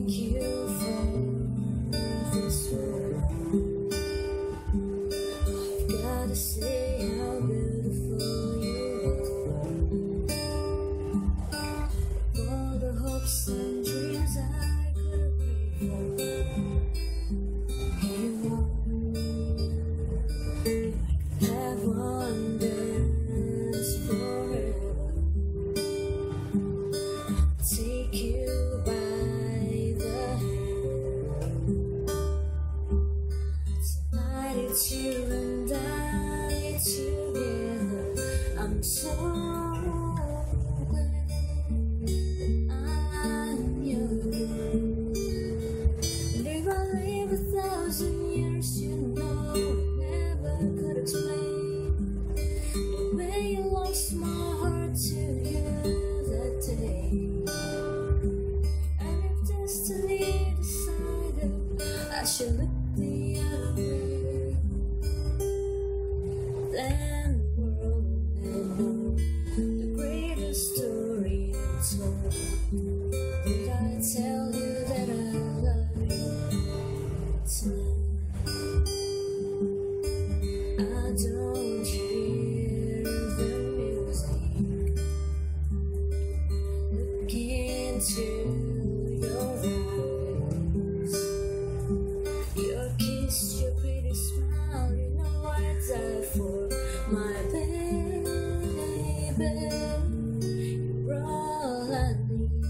thank you for this world. I've gotta say how beautiful you are. All the hopes and dreams I could pray for, you are. Have wonders forever. Take you by the hand. Tonight it's you and I together. I'm so glad I'm yours. And if I live 1,000 years, you know I never could explain the way you lost my heart to you that day. And if destiny decided I should look the other way, then the world will know the greatest story untold. Did I tell you that I love you tonight? I don't hear the music. Look into your eyes. Your kiss, your pretty smile, you know I'd die for my baby. You're all I need.